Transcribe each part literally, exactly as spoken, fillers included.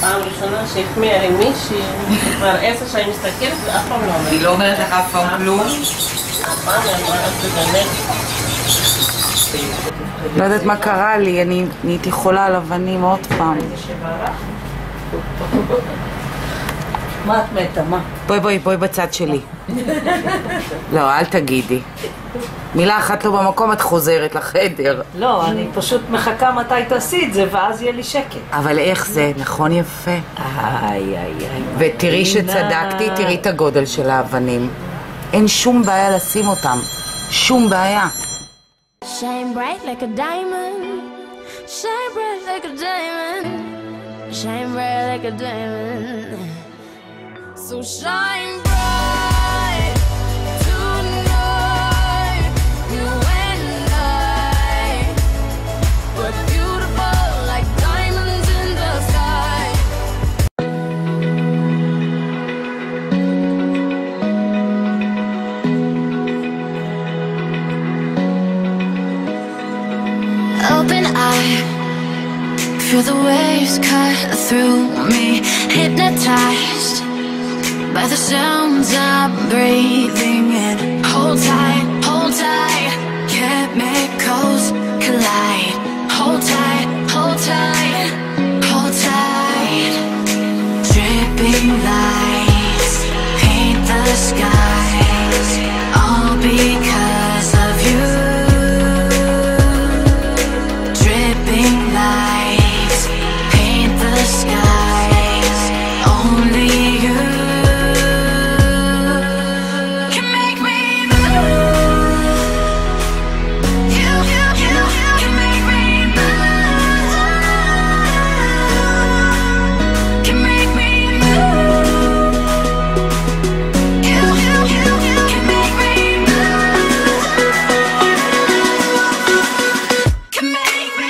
פעם ראשונה שהחמיאה עם מישהי, כבר עשר שאני מסתכלת ואף פעם לא אומרת. היא לא אומרת לך אף פעם כלום? אף פעם אני אומרת באמת. לא יודעת מה קרה לי, אני נהייתי חולה על אבנים עוד פעם. מה את מתה? מה? בואי בואי בואי בצד שלי. לא, אל תגידי. מילה אחת לא במקום, את חוזרת לחדר. לא, אני פשוט מחכה מתי תעשי את זה, ואז יהיה לי שקט. אבל איך זה? נכון יפה. איי, איי, איי. ותראי שצדקתי, תראי את הגודל של האבנים. אין שום בעיה לשים אותם. שום בעיה. Shine bright like a diamond. Shine bright like a diamond. Shine bright like a diamond. So shine bright tonight. You and I. We're beautiful like diamonds in the sky. Open eye, feel the waves cut through me, hypnotized by the sounds I'm breathing in. Hold tight, hold tight, chemicals collide. Hold tight, hold tight, hold tight. Dripping lights paint the skies, all because of you. Dripping lights paint the skies, only you can make me move. You, you, you, you can make me move. Can make me move. You, you, you, you can make me move. Can make me.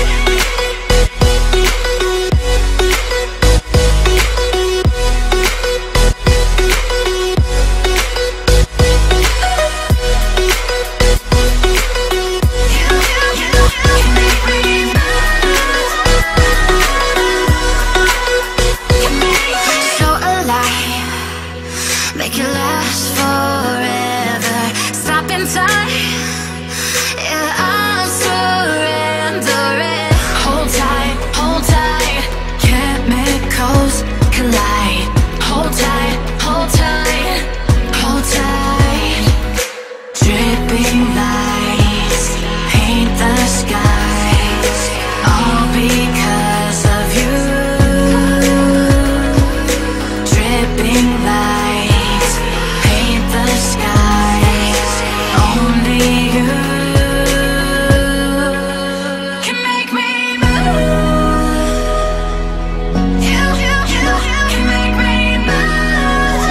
So alive, make it last forever. Stop in time, yeah, I'm surrendering. Hold tight, hold tight, chemicals collide. Hold tight, hold tight, hold tight. Dripping lights paint the skies, all because of you. Dripping lights paint the skies, only you can make me move. You, you, you, you can make me move.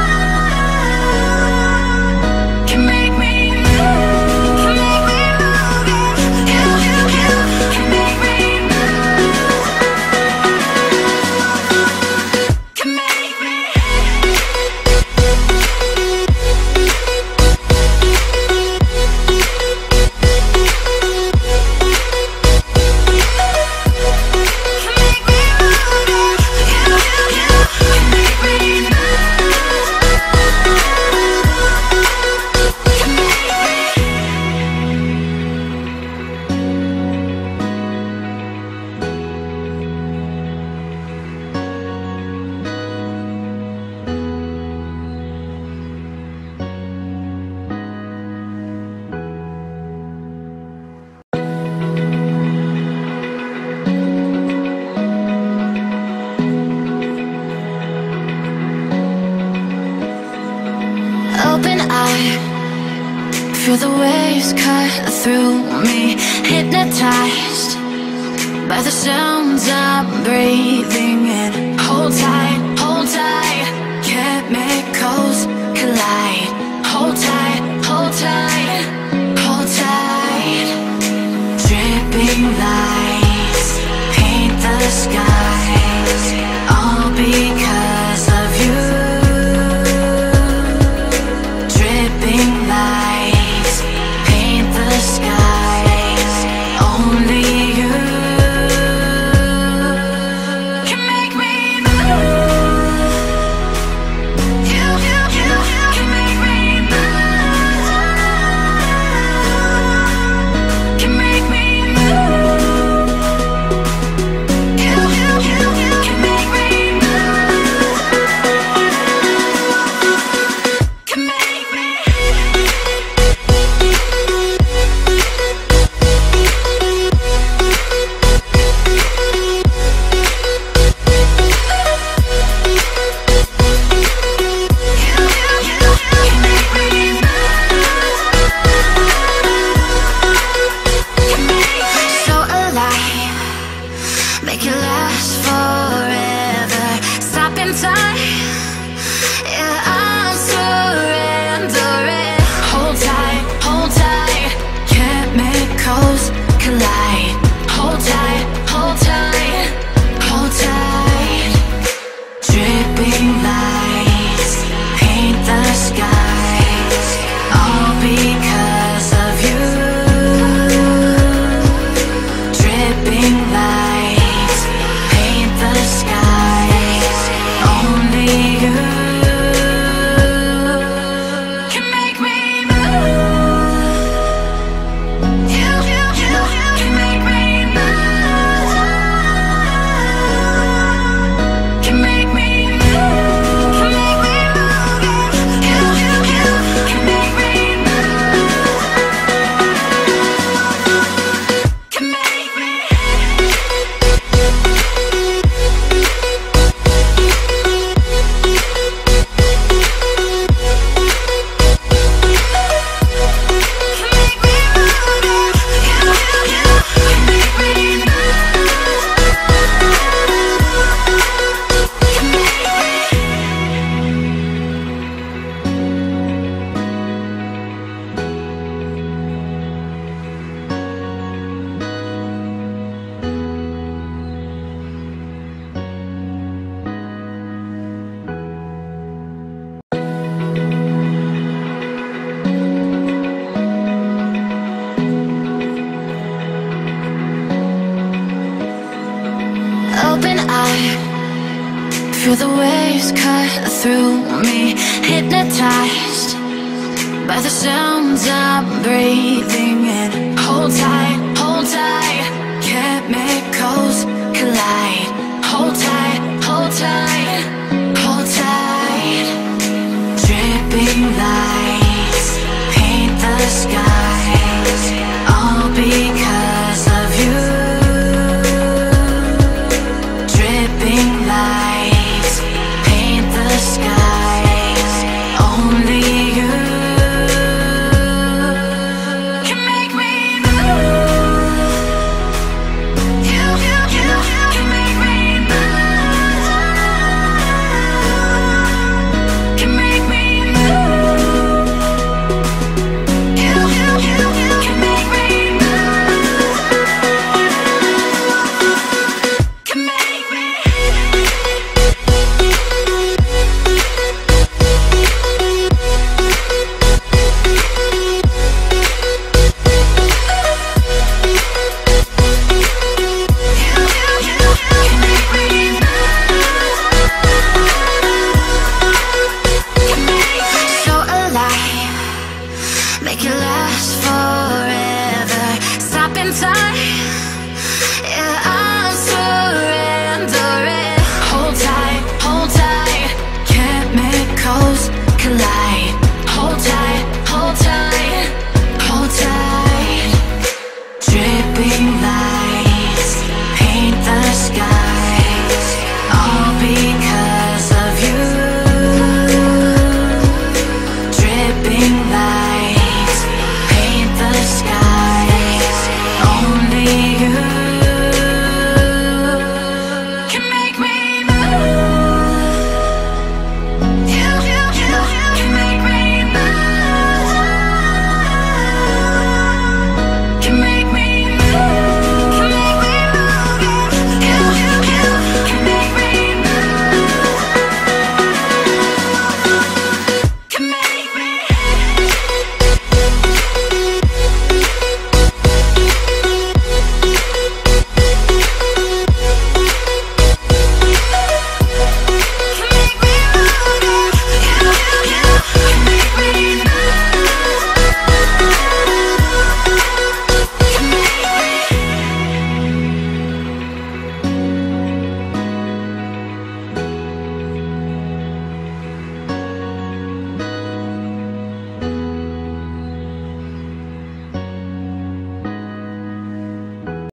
Can make me move. Can make me move. You, you, you can make me move. Can make me. Open eye, feel the waves cut through me, hypnotized by the sounds I'm breathing in. Hold tight, hold tight, chemicals collide. Hold tight, hold tight, hold tight. Dripping lights paint the skies, all because of you. Dripping lights paint the skies, only you can make me last forever. Stop in time. Yeah, I'm surrendering. Hold tight, hold tight. Chemicals collide. Hold tight, hold tight, hold tight. Dripping lights paint the skies, all because of you. Dripping lights paint the skies, only you can make me move. You, you, you can make me move. Can make me move. Can make me move. You, you, you can make me move. Can make me. Can make me move. You, you, you can make me move. Can make me. Open eye, feel the waves cut through me. Hypnotized by the sounds I'm breathing in. Hold tight, hold tight. Chemicals collide.